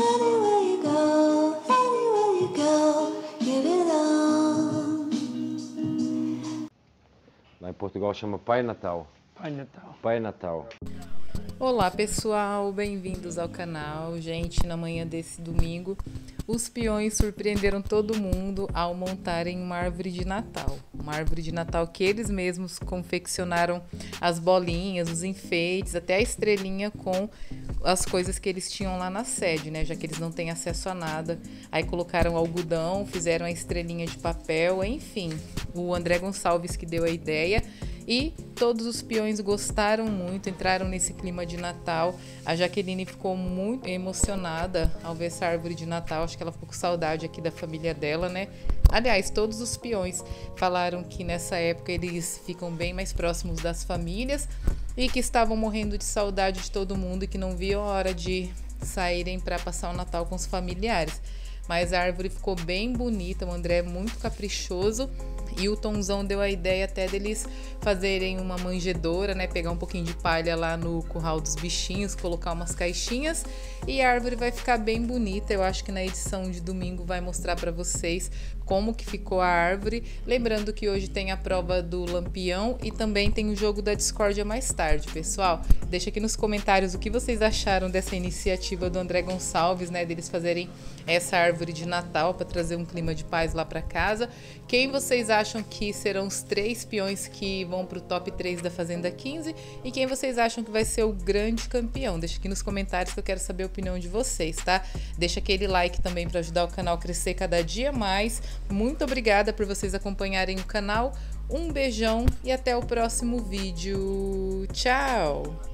Anywhere you go, give it on. Lá em Portugal chama Pai Natal. Pai Natal. Pai Natal. Olá pessoal, bem-vindos ao canal. Gente, na manhã desse domingo, os peões surpreenderam todo mundo ao montarem uma árvore de Natal. Uma árvore de Natal que eles mesmos confeccionaram as bolinhas, os enfeites, até a estrelinha com as coisas que eles tinham lá na sede, né? Já que eles não têm acesso a nada. Aí colocaram algodão, fizeram a estrelinha de papel, enfim. O André Gonçalves que deu a ideia. E todos os peões gostaram muito, entraram nesse clima de Natal. A Jaqueline ficou muito emocionada ao ver essa árvore de Natal. Acho que ela ficou com saudade aqui da família dela, né? Aliás, todos os peões falaram que nessa época eles ficam bem mais próximos das famílias e que estavam morrendo de saudade de todo mundo e que não viam a hora de saírem para passar o Natal com os familiares. Mas a árvore ficou bem bonita, o André é muito caprichoso. E o Tonzão deu a ideia até deles fazerem uma manjedoura, né? Pegar um pouquinho de palha lá no curral dos bichinhos, colocar umas caixinhas e a árvore vai ficar bem bonita. Eu acho que na edição de domingo vai mostrar para vocês como que ficou a árvore. Lembrando que hoje tem a prova do Lampião e também tem o jogo da discórdia mais tarde, pessoal. Deixa aqui nos comentários o que vocês acharam dessa iniciativa do André Gonçalves, né? Deles fazerem essa árvore de Natal para trazer um clima de paz lá para casa. Quem vocês acham que serão os 3 peões que vão para o top 3 da Fazenda 15 e quem vocês acham que vai ser o grande campeão? Deixa aqui nos comentários que eu quero saber a opinião de vocês, tá? Deixa aquele like também para ajudar o canal a crescer cada dia mais. Muito obrigada por vocês acompanharem o canal. Um beijão e até o próximo vídeo. Tchau!